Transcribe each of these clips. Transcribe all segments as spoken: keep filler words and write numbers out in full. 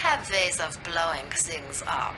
have ways of blowing things up.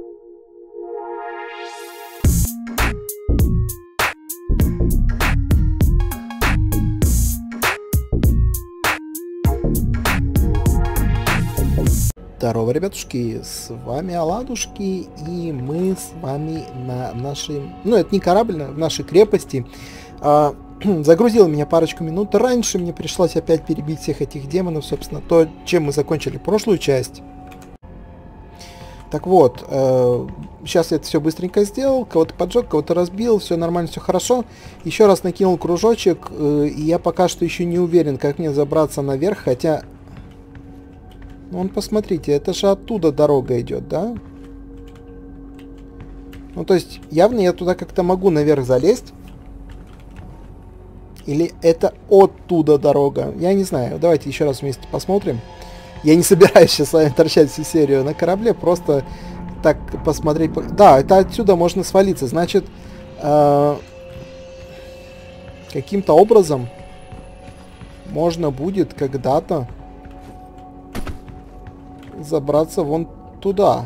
Здорово, ребятушки, с вами Оладушки, и мы с вами на нашей, ну это не корабль, в нашей крепости. А, загрузило меня парочку минут раньше, мне пришлось опять перебить всех этих демонов, собственно, то, чем мы закончили прошлую часть. Так вот, э, сейчас я это все быстренько сделал, кого-то поджег, кого-то разбил, все нормально, все хорошо. Еще раз накинул кружочек, э, и я пока что еще не уверен, как мне забраться наверх, хотя... Вон, посмотрите, это же оттуда дорога идет, да? Ну, то есть, явно я туда как-то могу наверх залезть. Или это оттуда дорога? Я не знаю. Давайте еще раз вместе посмотрим. Я не собираюсь сейчас с вами торчать всю серию на корабле, просто так посмотреть. Да, это отсюда можно свалиться. Значит, э каким-то образом можно будет когда-то забраться вон туда.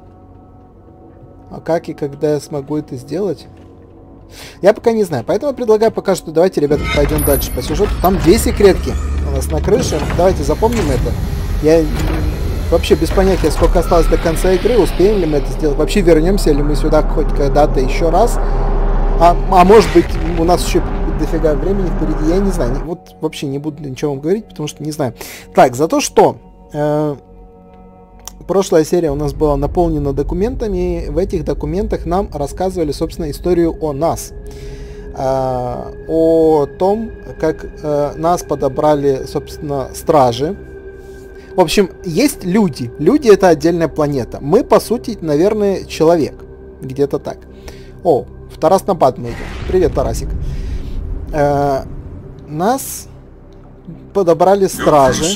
А как и когда я смогу это сделать? Я пока не знаю. Поэтому предлагаю пока что, давайте, ребята, пойдем дальше по сюжету. Там две секретки у нас на крыше. Давайте запомним это. Я вообще без понятия, сколько осталось до конца игры. Успеем ли мы это сделать? Вообще вернемся ли мы сюда хоть когда-то еще раз? А, а может быть, у нас еще дофига времени впереди. Я не знаю. Вот вообще не буду ничего вам говорить, потому что не знаю. Так, за то, что... Э Прошлая серия у нас была наполнена документами. В этих документах нам рассказывали, собственно, историю о нас. Э, о том, как э, нас подобрали, собственно, стражи. В общем, есть люди. Люди — это отдельная планета. Мы, по сути, наверное, человек. Где-то так. О, в Тараснабад мы идем. Привет, Тарасик. Э, нас... подобрали стражи.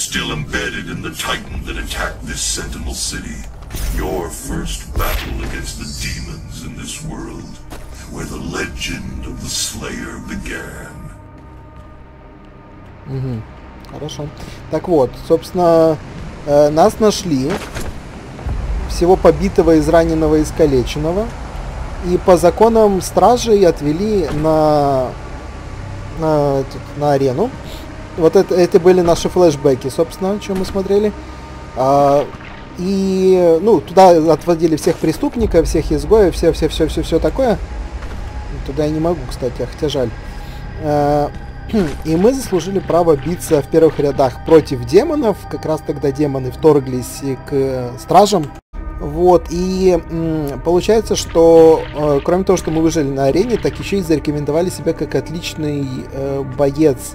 Угу. Хорошо. Так вот, собственно, э, нас нашли. Всего побитого, израненного, искалеченного. И по законам стражей отвели на, на, на арену. Вот это, это были наши флешбеки, собственно, чем мы смотрели. А, и, ну, туда отводили всех преступников, всех изгоев, все-все-все-все-все такое. Туда я не могу, кстати, хотя жаль. А, и мы заслужили право биться в первых рядах против демонов. Как раз тогда демоны вторглись к стражам. Вот, и м, получается, что э, кроме того, что мы выжили на арене, так еще и зарекомендовали себя как отличный э, боец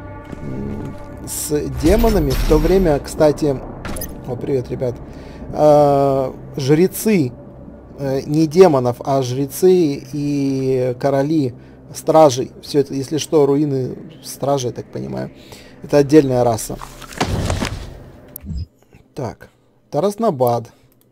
с демонами. В то время, кстати, о, привет, ребят, э, жрецы, э, не демонов, а жрецы и короли стражей, все это, если что, руины стражи, я так понимаю, это отдельная раса. Так, Тараснабад.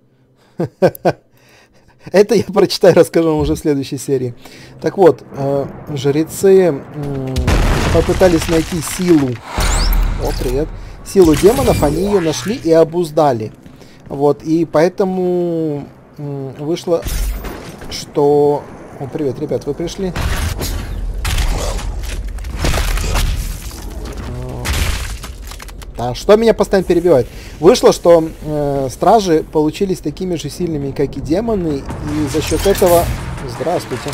Это я прочитаю, расскажу вам уже в следующей серии. Так вот, э, жрецы э, попытались найти силу. О, привет. Силу демонов, они ее нашли и обуздали. Вот, и поэтому э, вышло, что... О, привет, ребят, вы пришли? Да, что меня постоянно перебивает? Вышло, что э, стражи получились такими же сильными, как и демоны, и за счет этого... Здравствуйте.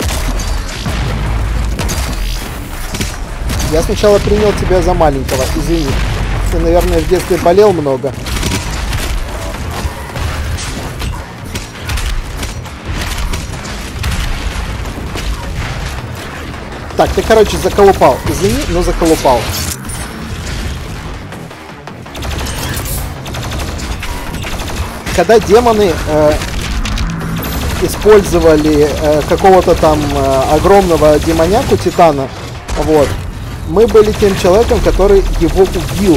Я сначала принял тебя за маленького, извини. Ты, наверное, в детстве болел много. Так, ты, короче, заколупал. Извини, но заколупал. Когда демоны э, использовали э, какого-то там э, огромного демоняку Титана, вот, мы были тем человеком, который его убил.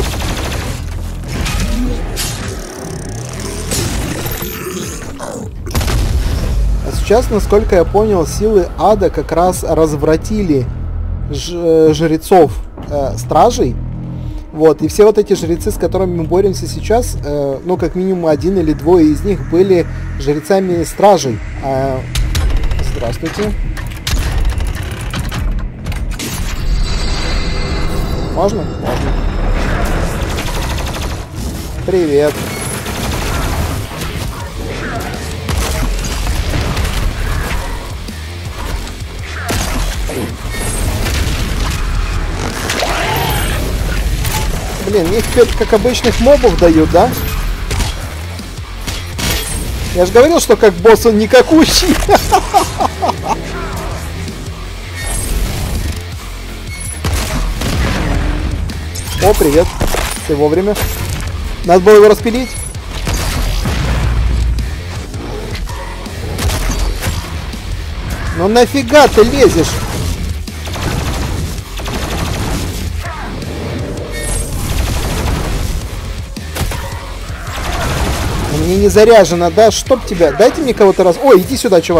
А сейчас, насколько я понял, силы ада как раз развратили ж, жрецов э, стражей. Вот, и все вот эти жрецы, с которыми мы боремся сейчас, э, ну, как минимум один или двое из них были жрецами стражей. А... Здравствуйте. Можно? Можно. Привет. Блин, мне их как обычных мобов дают, да? Я же говорил, что как босс он никакущий. О, привет. Ты вовремя. Надо было его распилить. Ну нафига ты лезешь? Мне не заряжено, да? Чтоб тебя. Дайте мне кого-то раз. Ой, иди сюда, чувак.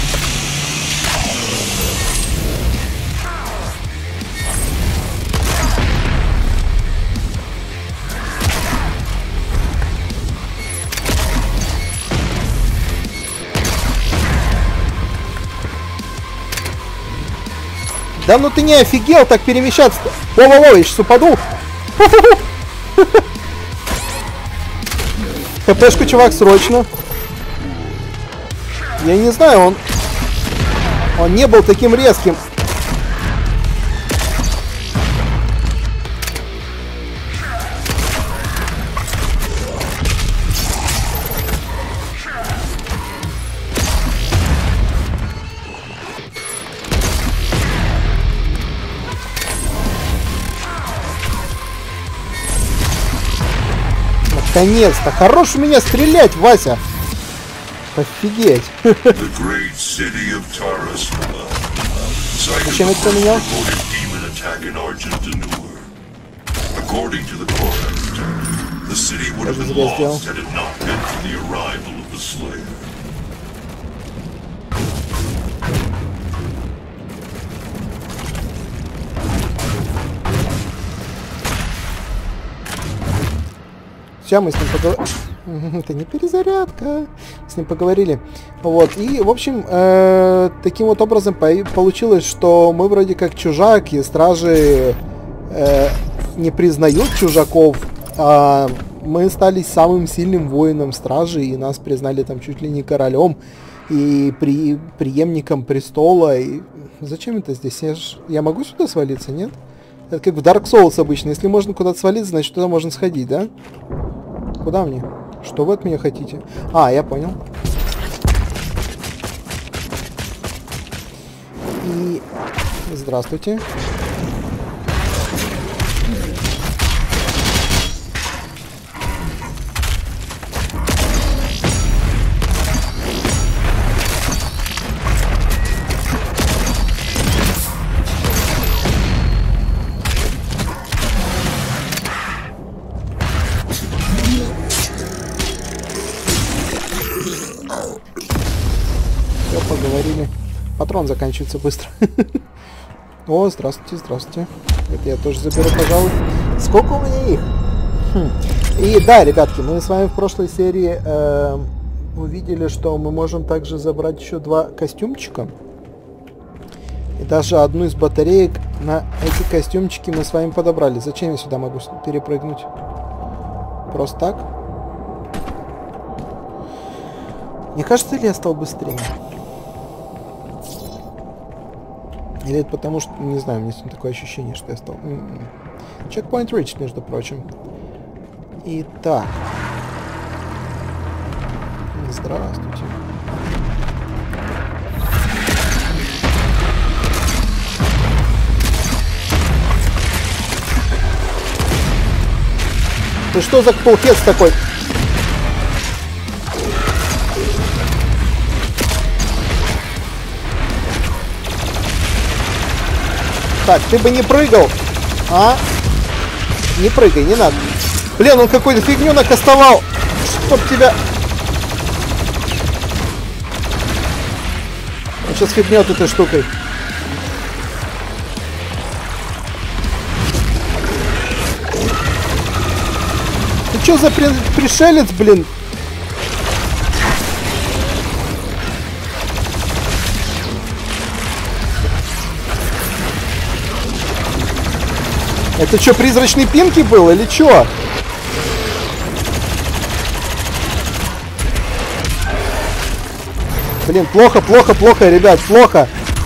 Да ну ты не офигел так перемещаться-то? Во-во-во, я сейчас упаду. ХПшку, чувак, срочно. Я не знаю, он... Он не был таким резким. Наконец-то! Хорош у меня стрелять, Вася! Офигеть! Зачем это поменял? Даже зря сделал. Сейчас мы с ним поговорили. Это не перезарядка. С ним поговорили. Вот. И, в общем, э, таким вот образом получилось, что мы вроде как чужак, и стражи э, не признают чужаков. А мы стали самым сильным воином стражи, и нас признали там чуть ли не королем и при, преемником престола. И зачем это здесь? Я, ж, я могу сюда свалиться, нет? Это как в Dark Souls обычно. Если можно куда-то свалиться, значит туда можно сходить, да? Куда мне? Что вы от меня хотите? А, я понял. И... Здравствуйте. Поговорили. Патрон заканчивается быстро. О, здравствуйте, здравствуйте. Это я тоже заберу, пожалуй. Сколько у меня их? Хм. И да, ребятки, мы с вами в прошлой серии э, увидели, что мы можем также забрать еще два костюмчика. И даже одну из батареек на эти костюмчики мы с вами подобрали. Зачем я сюда могу перепрыгнуть? Просто так? Мне кажется, или я стал быстрее? Или это потому, что, не знаю, у меня такое ощущение, что я стал... Checkpoint reached, между прочим. Итак. Здравствуйте. Ты что за полхец такой? Так, ты бы не прыгал, а? Не прыгай, не надо. Блин, он какой-то фигню накастовал. Чтоб тебя... Он сейчас фигнет этой штукой. Это что за при... пришелец, блин? Это что, призрачный Пинки был или что? Блин, плохо, плохо, плохо, ребят, плохо.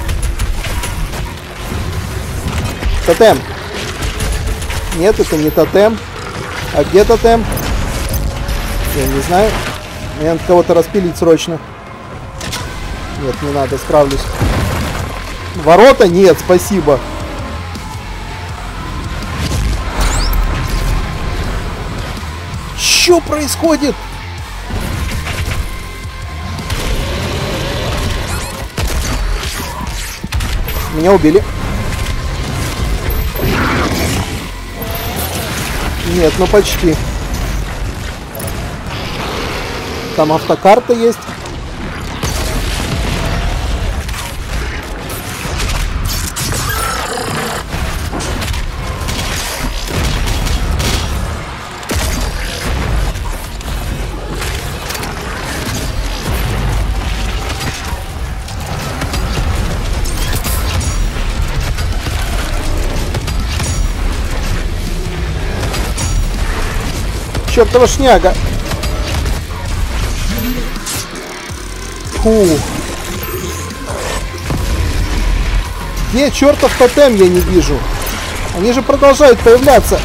Тотем. Нет, это не тотем. А где тотем? Я не знаю. Мне надо кого-то распилить срочно. Нет, не надо, справлюсь. Ворота? Нет, спасибо. Что происходит? Меня убили. Нет, ну почти. Там автокарта есть. Чёртова шняга. Фу. Где чертов тотем, я не вижу. Они же продолжают появляться.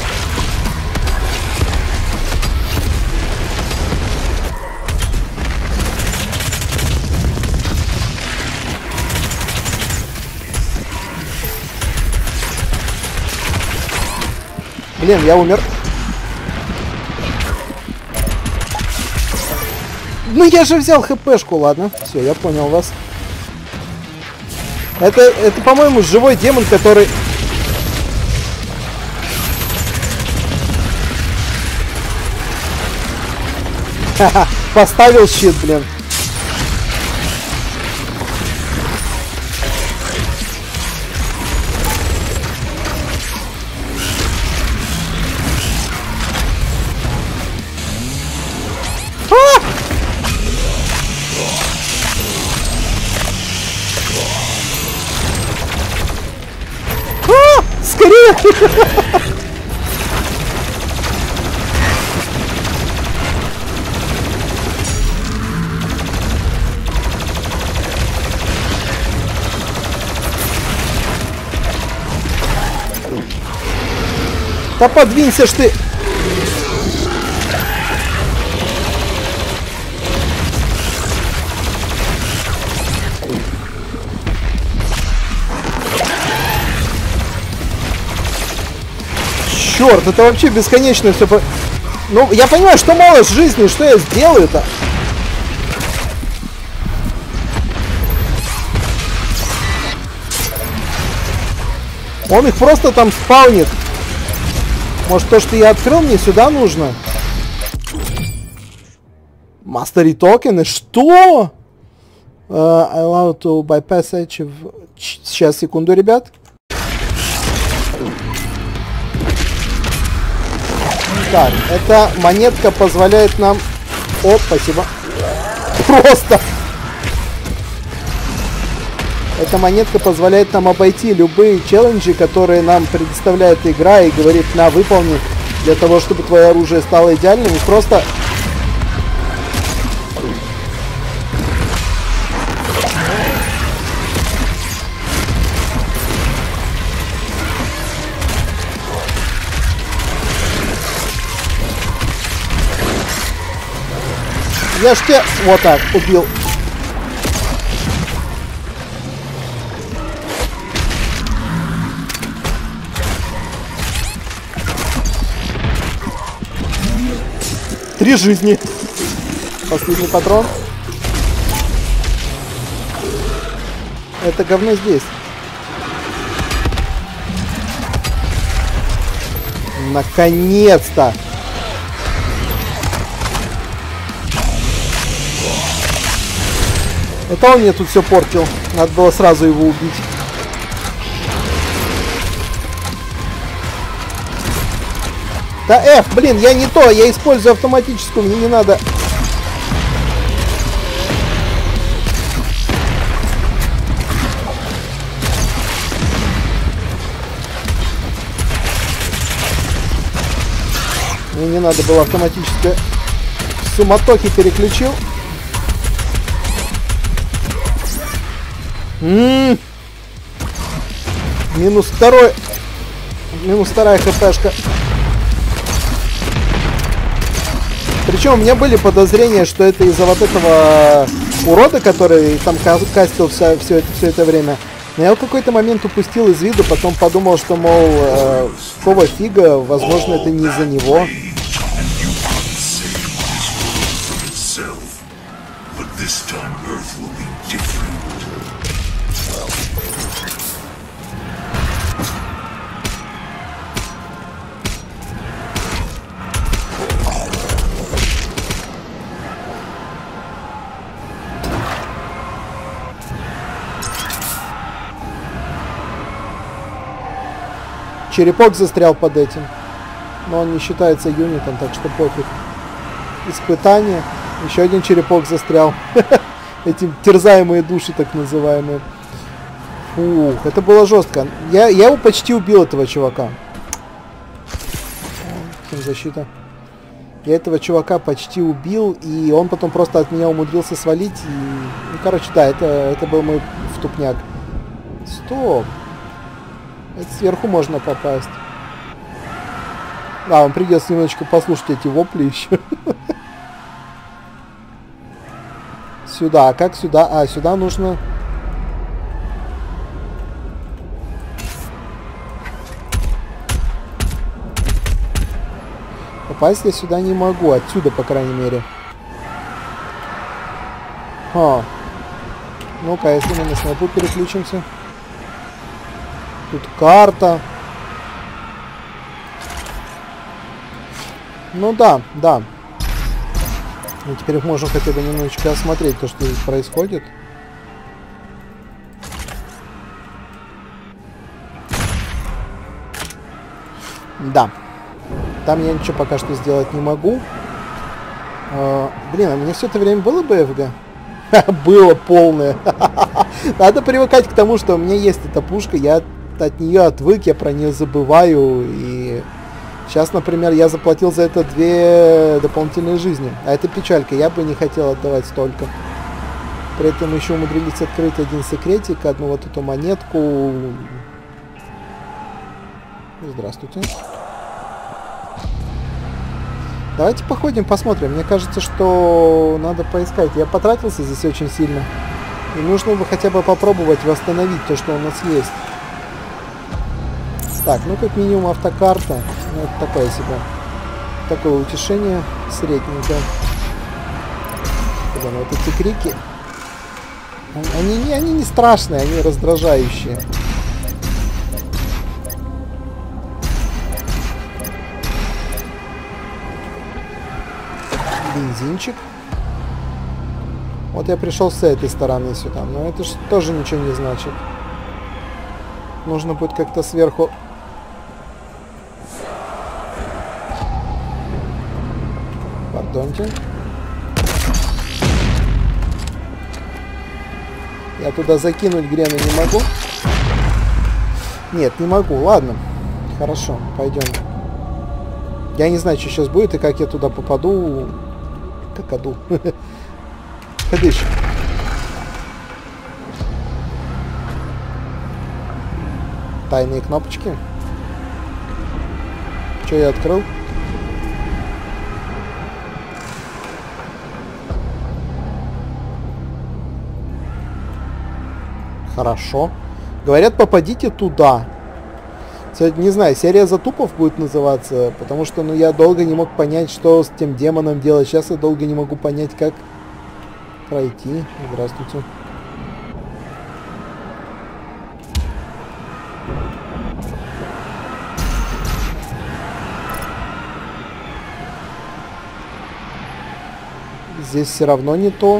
Блин, я умер. Ну я же взял хпшку, ладно. Все, я понял вас. Это, это по-моему, живой демон, который... Ха-ха, поставил щит, блин. Да подвинься ж ты! Черт, это вообще бесконечно все по... Ну, я понимаю, что мало жизни, что я сделаю-то? Он их просто там спаунит. Может, то, что я открыл, мне сюда нужно? Mastery токены? Что? Uh, I allow to bypass edge. Сейчас, секунду, ребят. Так, эта монетка позволяет нам... О, спасибо. Просто! Эта монетка позволяет нам обойти любые челленджи, которые нам предоставляет игра, и говорит: на, выполни, для того, чтобы твое оружие стало идеальным. И просто... Я ж тебя вот так убил. Три жизни. Последний патрон. Это говно здесь. Наконец-то. Это он мне тут все портил. Надо было сразу его убить. Да F, блин, я не то, я использую автоматическую, мне не надо. Мне не надо было автоматически. Суматохи переключил. М-м-м. Минус второй. Минус вторая хпшка. Причем у меня были подозрения, что это из-за вот этого урода, который там кастил все, все, это, все это время. Но я в какой-то момент упустил из виду, потом подумал, что, мол, э, какого фига, возможно, это не из-за него. Черепок застрял под этим. Но он не считается юнитом, так что пофиг. Испытание. Еще один черепок застрял. Эти терзаемые души, так называемые. Фух, это было жестко. Я, я его почти убил, этого чувака. Защита. Я этого чувака почти убил, и он потом просто от меня умудрился свалить. И... Ну, короче, да, это, это был мой втупняк. Стоп. Это сверху можно попасть. А, вам придется немножечко послушать эти вопли еще. Сюда. А как сюда? А, сюда нужно... Попасть я сюда не могу. Отсюда, по крайней мере. А. Ну-ка, если мы на снайпу переключимся. Тут карта. Ну да, да. Мы теперь можем хотя бы немножечко осмотреть то, что здесь происходит. Да. Там я ничего пока что сделать не могу. А, блин, а у меня все это время было бэ эф гэ? Было полное. Надо привыкать к тому, что у меня есть эта пушка, я от нее отвык, я про нее забываю. И сейчас, например, я заплатил за это две дополнительные жизни. А это печалька, я бы не хотел отдавать столько. При этом еще умудрились открыть один секретик, одну вот эту монетку. Здравствуйте. Давайте походим, посмотрим. Мне кажется, что надо поискать. Я потратился здесь очень сильно. И нужно бы хотя бы попробовать восстановить то, что у нас есть. Так, ну как минимум автокарта. Ну, это такое себе. Такое утешение средненькое. Куда, ну, вот эти крики. Они не, они не страшные, они раздражающие. Бензинчик. Вот я пришел с этой стороны сюда, но это же тоже ничего не значит. Нужно будет как-то сверху. Пардоньте. Я туда закинуть грены не могу. Нет, не могу. Ладно. Хорошо, пойдем. Я не знаю, что сейчас будет и как я туда попаду. Какаду. Ходишь. Тайные кнопочки. Что я открыл? Хорошо. Говорят, попадите туда. Не знаю, серия затупов будет называться, потому что, ну, я долго не мог понять, что с тем демоном делать. Сейчас я долго не могу понять, как пройти. Здравствуйте. Здесь все равно не то.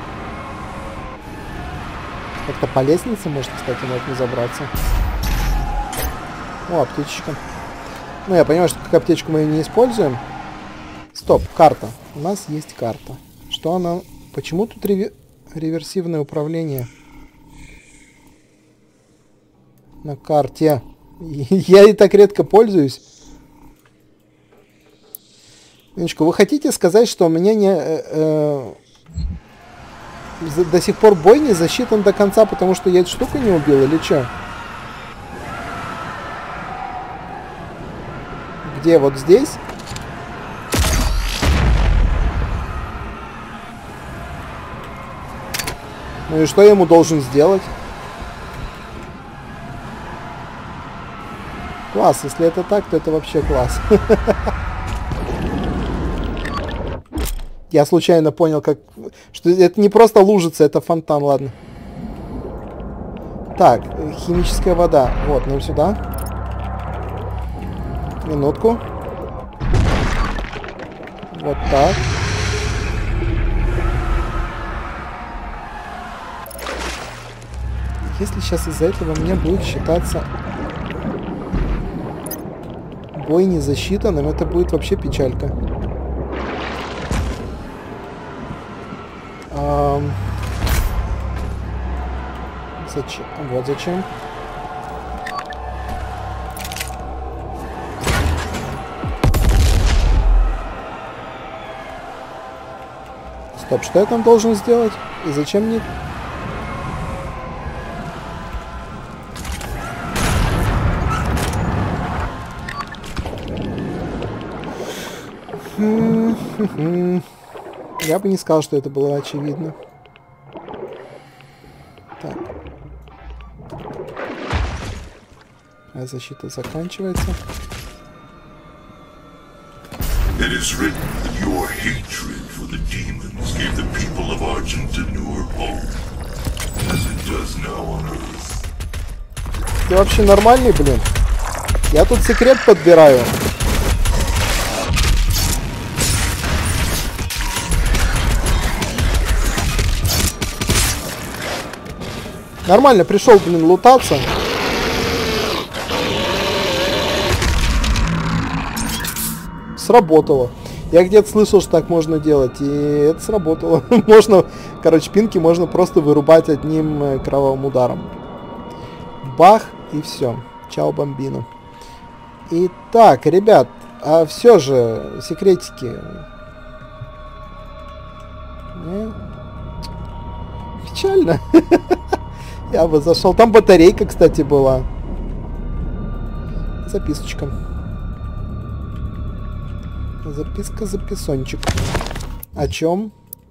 Как-то по лестнице, может, кстати, можно забраться. О, аптечка. Ну, я понимаю, что как аптечку мы ее не используем. Стоп, карта. У нас есть карта. Что она... Почему тут реви... реверсивное управление? На карте. Я и так редко пользуюсь. Минуточку, вы хотите сказать, что у меня не... Э, э, до сих пор бой не засчитан до конца, потому что я эту штуку не убил, или что? Где? Вот здесь? Ну и что я ему должен сделать? Класс, если это так, то это вообще класс. Я случайно понял, как... что это не просто лужица, это фонтан, ладно. Так, химическая вода. Вот, нам сюда. Минутку. Вот так. Если сейчас из-за этого мне будет считаться бой не засчитанным, это будет вообще печалька. Эм... Зачем? Вот зачем. Стоп, что я там должен сделать? И зачем мне... Я бы не сказал, что это было очевидно. Так. А защита заканчивается. It is written that your hatred for the demons gave the people of Argentinoor hope, as it does now on Earth. Ты вообще нормальный, блин? Я тут секрет подбираю. Нормально, пришел, блин, лутаться. Сработало. Я где-то слышал, что так можно делать, и это сработало. Можно, короче, пинки можно просто вырубать одним кровавым ударом. Бах, и все. Чао, бомбину. Итак, ребят, а все же, секретики. Не? Печально. Я бы зашел. Там батарейка, кстати, была. Записочка. Записка, записончик. О чем?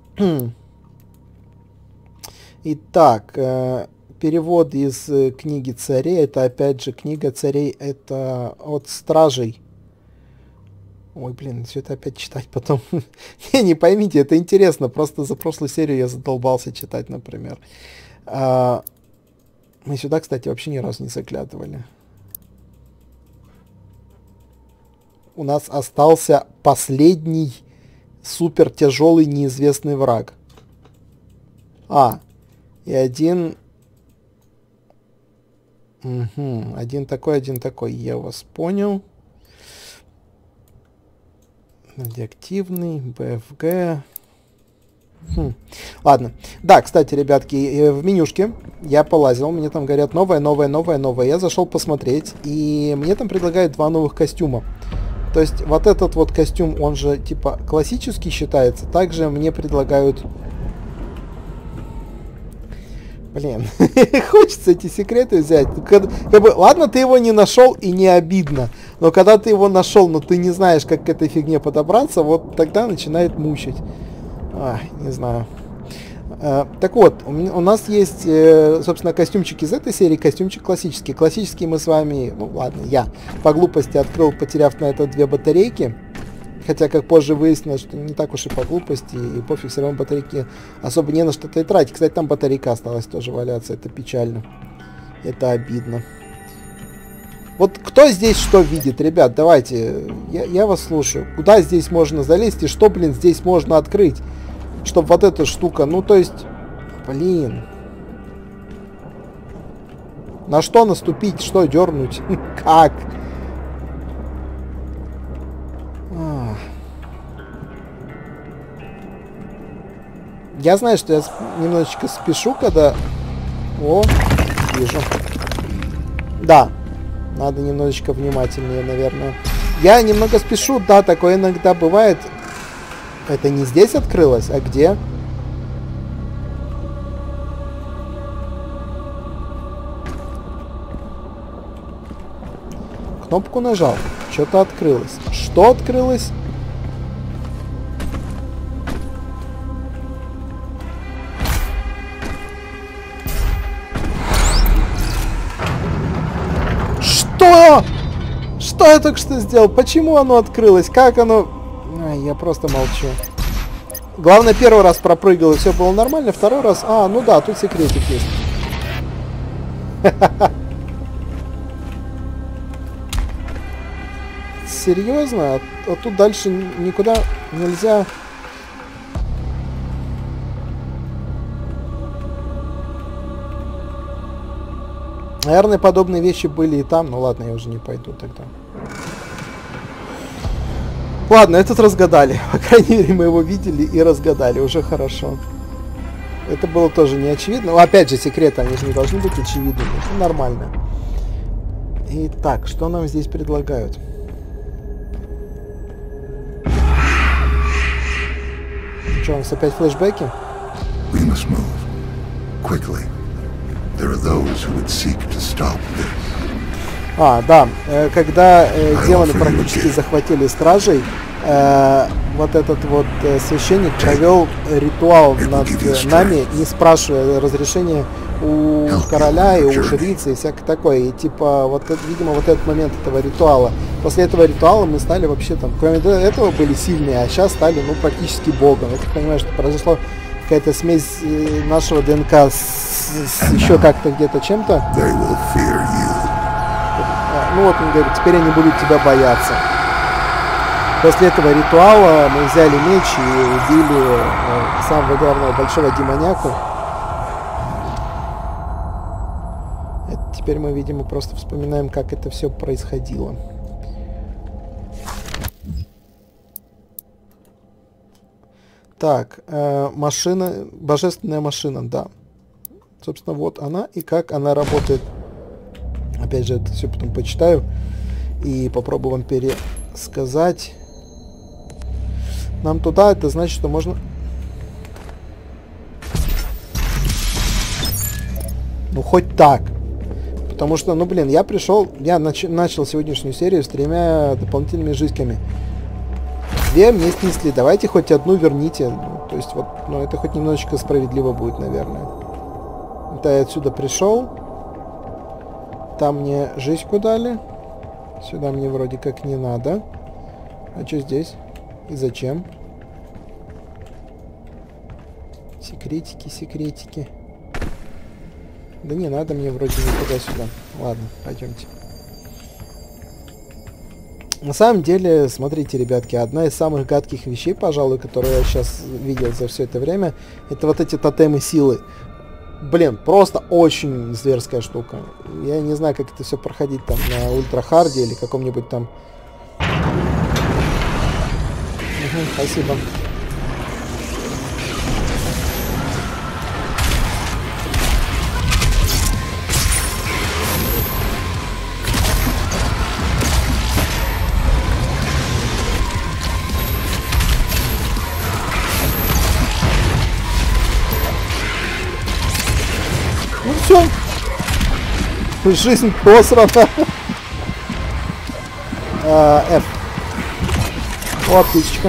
Итак, э, перевод из э, книги царей. Это опять же книга царей. Это от стражей. Ой, блин, все это опять читать потом. Не, не поймите, это интересно. Просто за прошлую серию я задолбался читать, например. А, мы сюда, кстати, вообще ни разу не заглядывали. У нас остался последний супер тяжелый неизвестный враг. А, и один... Угу, один такой, один такой. Я вас понял. Радиоактивный, БФГ. Хм. Ладно. Да, кстати, ребятки, в менюшке я полазил. Мне там говорят новое, новое, новое, новое. Я зашел посмотреть, и мне там предлагают два новых костюма. То есть вот этот вот костюм, он же типа классический считается. Также мне предлагают... Блин, хочется эти секреты взять. Как, как бы, ладно, ты его не нашел и не обидно. Но когда ты его нашел, но ты не знаешь, как к этой фигне подобраться, вот тогда начинает мучить. А, не знаю. А, так вот, у, меня, у нас есть, э, собственно, костюмчик из этой серии, костюмчик классический. Классический мы с вами, ну ладно, я по глупости открыл, потеряв на это две батарейки. Хотя, как позже выяснилось, что не так уж и по глупости, и пофиг, все равно батарейки особо не на что-то и тратить. Кстати, там батарейка осталась тоже валяться, это печально. Это обидно. Вот кто здесь что видит, ребят, давайте, я, я вас слушаю. Куда здесь можно залезть и что, блин, здесь можно открыть? Чтобы вот эта штука, ну то есть, блин. На что наступить, что дернуть? Как? Я знаю, что я немножечко спешу, когда... О, вижу. Да, надо немножечко внимательнее, наверное. Я немного спешу, да, такое иногда бывает. Это не здесь открылось, а где? Кнопку нажал, что-то открылось. Что открылось? Что? Что я только что сделал? Почему оно открылось? Как оно... Ай, я просто молчу. Главное, первый раз пропрыгал, и все было нормально. Второй раз... А, ну да, тут секретик есть. Серьезно? А, а тут дальше никуда нельзя... Наверное, подобные вещи были и там. Ну ладно, я уже не пойду тогда. Ладно, этот разгадали. По крайней мере, мы его видели и разгадали. Уже хорошо. Это было тоже не очевидно. Но опять же, секреты, они же не должны быть очевидными. Это нормально. Итак, что нам здесь предлагают? Что, у нас опять флешбеки? We must move quickly. There are those who would seek to stop this. А, да, э, когда э, демоны практически захватили стражей, э, вот этот вот э, священник провел ритуал над э, нами, не спрашивая разрешения у короля и у жрицы и всякое такое. И типа, вот это, видимо, вот этот момент этого ритуала. После этого ритуала мы стали вообще там, кроме этого, были сильные, а сейчас стали, ну, практически богом. Я так понимаю, что произошло какая-то смесь э, нашего ДНК с, с еще как-то где-то чем-то. Ну вот он говорит, теперь они будут тебя бояться. После этого ритуала мы взяли меч и убили э, самого главного большого демоняку. Это теперь мы, видимо, просто вспоминаем, как это все происходило. Так, э, машина, божественная машина, да. Собственно, вот она и как она работает. Опять же, это все потом почитаю и попробую вам пересказать. Нам туда, это значит, что можно... Ну, хоть так. Потому что, ну, блин, я пришел... Я нач начал сегодняшнюю серию с тремя дополнительными жизнями. Две мне снесли. Давайте хоть одну верните. Ну, то есть, вот, ну, это хоть немножечко справедливо будет, наверное. Это я отсюда пришел. Там мне жизньку дали. Сюда мне вроде как не надо. А что здесь? И зачем? Секретики, секретики. Да не надо мне вроде никуда сюда. Ладно, пойдемте. На самом деле, смотрите, ребятки, одна из самых гадких вещей, пожалуй, которую я сейчас видел за все это время, это вот эти тотемы силы. Блин, просто очень зверская штука. Я не знаю, как это все проходить там на ультрахарде или каком-нибудь там... Угу, спасибо. Ну все. Жизнь посрана. а, F. О, птичка.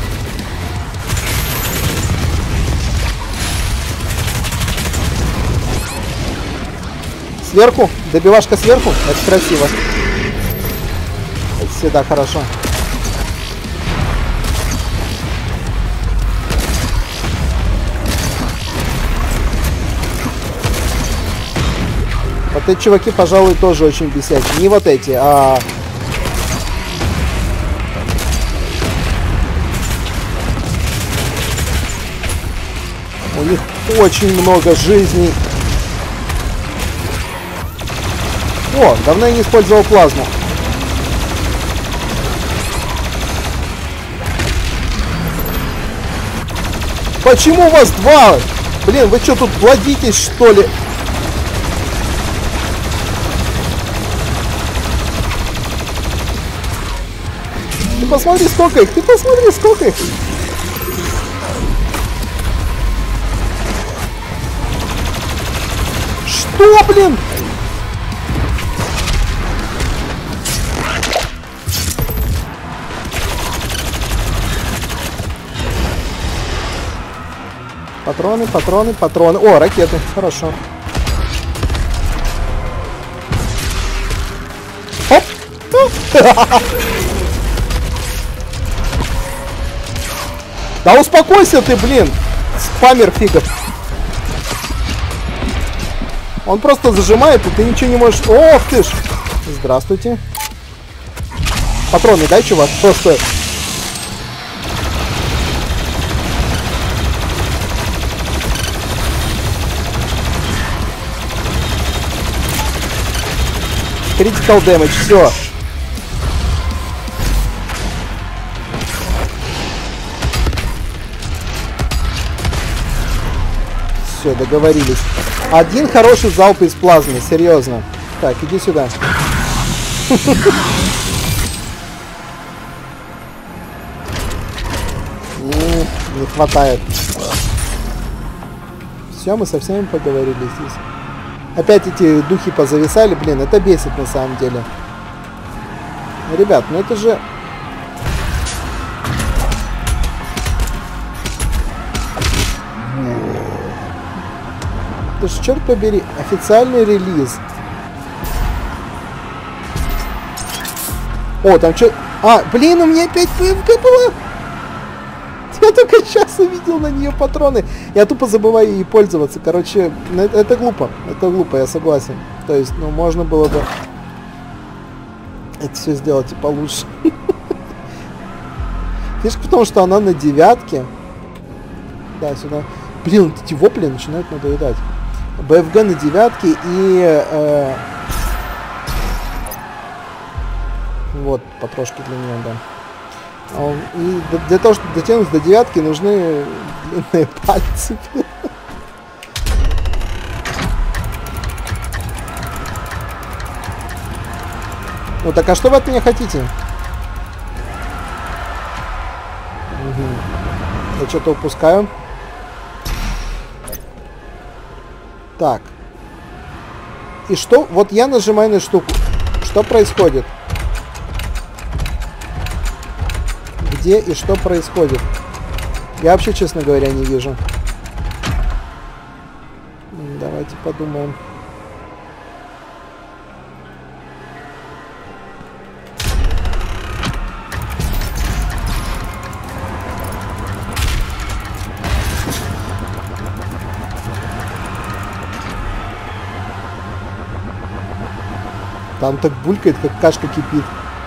Сверху. Добивашка сверху. Это красиво. Это всегда хорошо. Вот эти чуваки, пожалуй, тоже очень бесят. Не вот эти, а... У них очень много жизней. О, давно я не использовал плазму. Почему у вас два? Блин, вы что тут плодитесь, что ли? Ты посмотри, сколько их! Ты посмотри, сколько их! Что, блин? Патроны, патроны, патроны. О, ракеты. Хорошо. Оп! Да успокойся ты, блин! Спамер фигов. Он просто зажимает, и ты ничего не можешь... Ох ты ж! Здравствуйте. Патроны дай, чувак. Просто... Critical damage, все. Все, договорились. Один хороший залп из плазмы, серьезно. Так, иди сюда. Не хватает. Все, мы со всеми поговорили здесь. Опять эти духи позависали, блин, это бесит на самом деле. Ребят, ну это же... Это же, черт побери, официальный релиз. О, там что... А, блин, у меня опять ПМК была! Я только сейчас увидел на нее патроны. Я тупо забываю ей пользоваться. Короче, это, это глупо. Это глупо, я согласен. То есть, ну, можно было бы это все сделать и получше. Фишка в том, что она на девятке. Да, сюда. Блин, эти вопли начинают надоедать. БФГ на девятке и... Э, вот, потрошки для нее, да. И для того, чтобы дотянуть до девятки, нужны длинные пальцы. Ну так, а что вы от меня хотите? Угу. Я что-то упускаю. Так. И что? Вот я нажимаю на штуку. Что происходит? Где и что происходит? Я вообще, честно говоря, не вижу. Давайте подумаем. Там так булькает, как кашка кипит.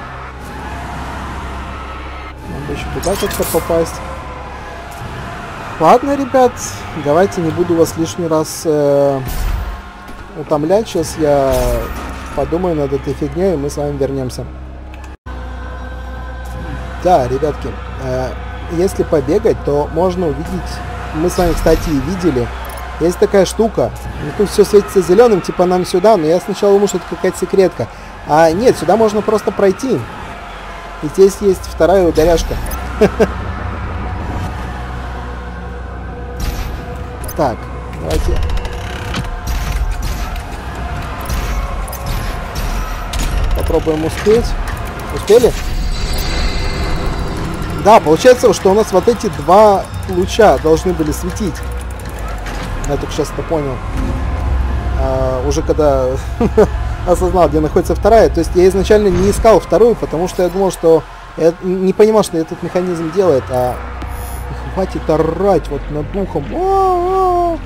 Еще туда как-то попасть. Ладно, ребят, давайте не буду вас лишний раз э, утомлять. Сейчас я подумаю над этой фигней, и мы с вами вернемся. Да, ребятки, э, если побегать, то можно увидеть... Мы с вами, кстати, и видели. Есть такая штука. Тут все светится зеленым, типа нам сюда, но я сначала думал, что это какая-то секретка. А нет, сюда можно просто пройти. И здесь есть вторая ударяшка. Так, давайте. Попробуем успеть. Успели? Да, получается, что у нас вот эти два луча должны были светить. Я только сейчас это понял. А, уже когда осознал, где находится вторая. То есть я изначально не искал вторую, потому что я думал, что... Я не понимал, что этот механизм делает, а... Хватит орать вот над духом. А-а-а!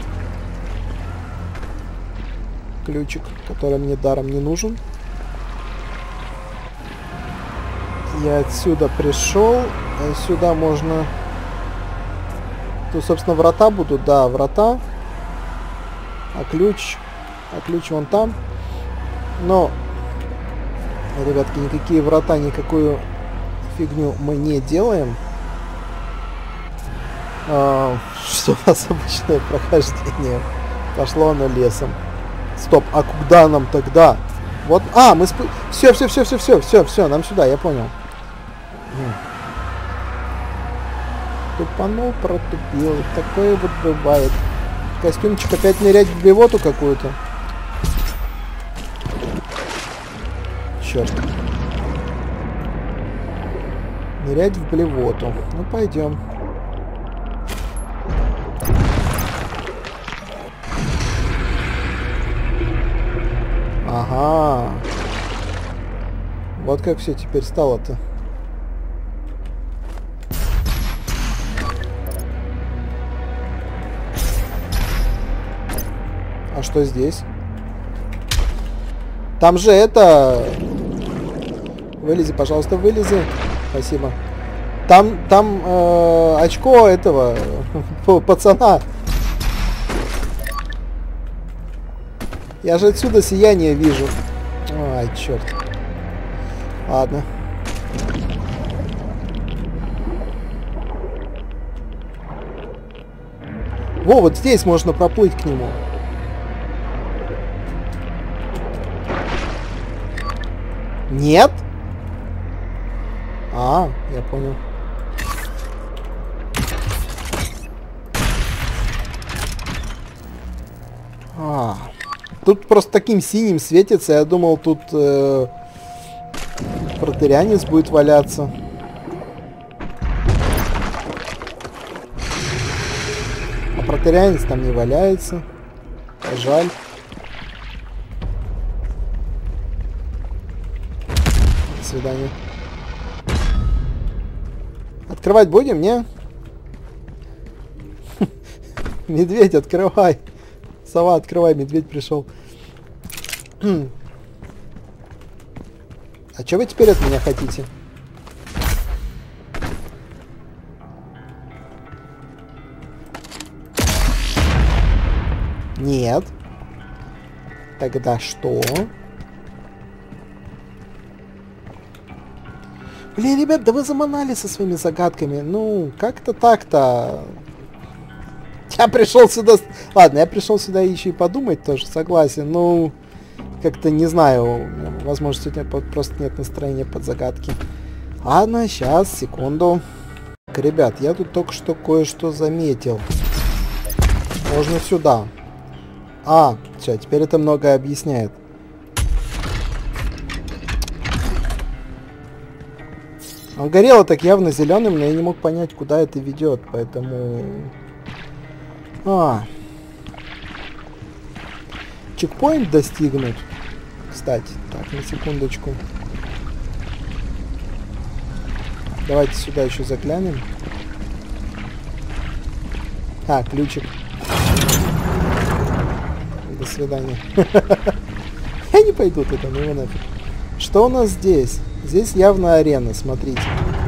Ключик, который мне даром не нужен. Я отсюда пришел. А сюда можно... Тут, собственно, врата будут. Да, врата. А ключ... А ключ вон там. Но... Ребятки, никакие врата, никакую фигню мы не делаем. А, что у нас обычное прохождение. Пошло оно лесом. Стоп, а куда нам тогда? Вот, а, мы спу... Все, все, все, все, все, все, все, нам сюда, я понял. Тупанул, протупил. Такое вот бывает. Костюмчик опять нырять в блевоту какую-то. Черт. Нырять в блевоту. Ну, пойдем. Ага. Вот как все теперь стало-то. А что здесь? Там же это... Вылези, пожалуйста, вылези. Спасибо. Там, там э, очко этого пацана. Я же отсюда сияние вижу. Ай, черт. Ладно. Во, вот здесь можно проплыть к нему. Нет? А, я понял. А, тут просто таким синим светится. Я думал, тут э, протырянец будет валяться. А протырянец там не валяется. Жаль. До свидания. Открывать будем, не? Медведь, открывай. Сова, открывай, медведь пришел. А что вы теперь от меня хотите? Нет. Тогда что? Блин, ребят, да вы заманали со своими загадками. Ну, как-то так-то. Я пришел сюда... Ладно, я пришел сюда еще и подумать тоже, согласен. Ну, как-то не знаю. Возможно, сегодня просто нет настроения под загадки. Ладно, сейчас, секунду. Так, ребят, я тут только что кое-что заметил. Можно сюда. А, все, теперь это многое объясняет. Он горел так явно зеленым, но я не мог понять, куда это ведет, поэтому... А. Чекпоинт достигнут. Кстати, так, на секундочку. Давайте сюда еще заглянем. А, ключик. До свидания. Я не пойду туда, ну его нафиг. Что у нас здесь? Здесь явно арена, смотрите.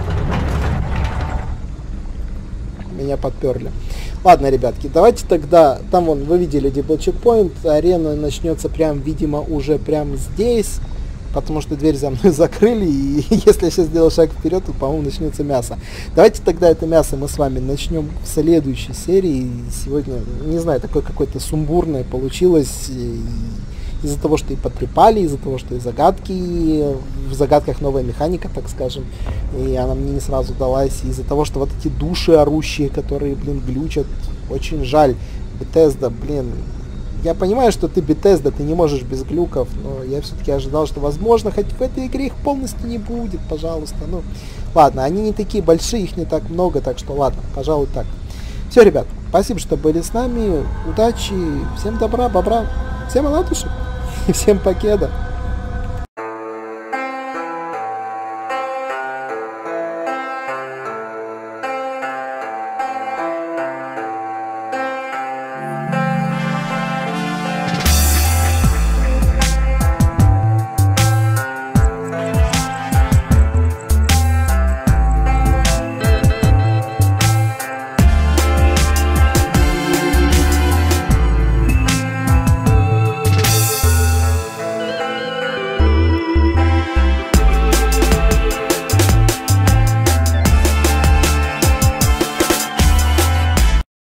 Меня подперли. Ладно, ребятки, давайте тогда... Там, вон, вы видели, где был чекпоинт. Арена начнется прям, видимо, уже прям здесь. Потому что дверь за мной закрыли. И если я сейчас сделаю шаг вперед, то, по-моему, начнется мясо. Давайте тогда это мясо мы с вами начнем в следующей серии. Сегодня, не знаю, такое какое-то сумбурное получилось. Из-за того, что и потрепали, из-за того, что и загадки, в загадках новая механика, так скажем, и она мне не сразу далась, из-за того, что вот эти души орущие, которые, блин, глючат, очень жаль. Bethesda, блин, я понимаю, что ты Bethesda, ты не можешь без глюков, но я все-таки ожидал, что, возможно, хоть в этой игре их полностью не будет, пожалуйста, ну, ладно, они не такие большие, их не так много, так что, ладно, пожалуй, так. Все, ребят, спасибо, что были с нами, удачи, всем добра, бобра, всем оладушек. И всем покеда.